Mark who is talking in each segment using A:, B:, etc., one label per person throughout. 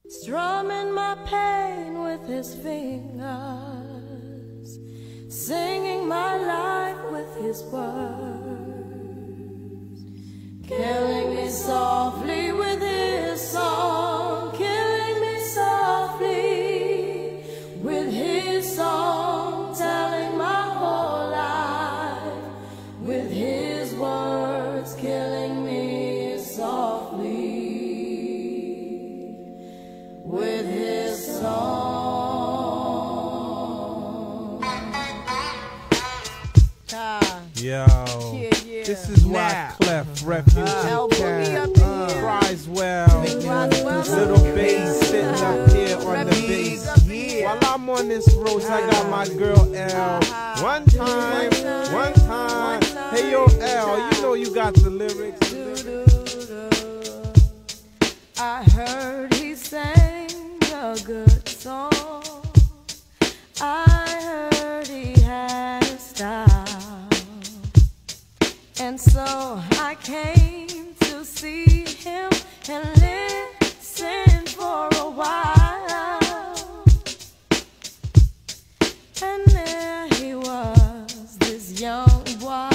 A: strumming my pain with his fingers, singing my life with his words, killing me softly with his song, killing me softly with his song, telling my whole life with his words, killing me softly with his song.
B: Yo, this is why Clef Refugee cries well. Little bass sitting up here on the bass. While I'm on this road, I got my girl L. One time. Hey yo L, you know you got the lyrics.
A: I heard he sang a good song. I heard he had a style, and so I came to see him and listen for a while. And there he was, this young boy,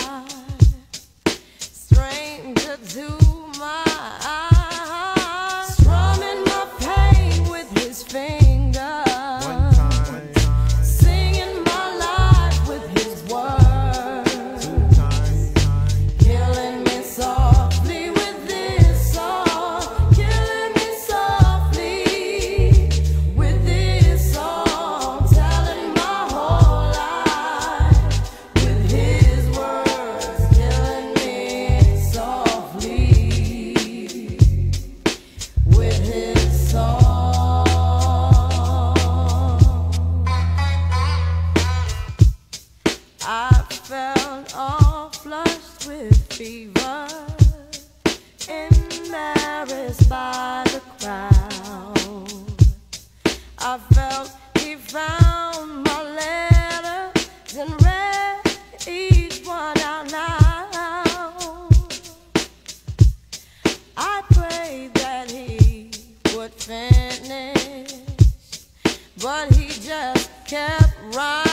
A: stranger to my eyes, strumming my pain with his fingers, singing my life with his words, killing me softly with this song, killing me softly with this song, telling my whole life with his words, killing me softly with his song. I felt all flushed with fever, embarrassed by the crowd. I felt he found my letters and read each one out loud. I prayed that he would finish, but he just kept writing.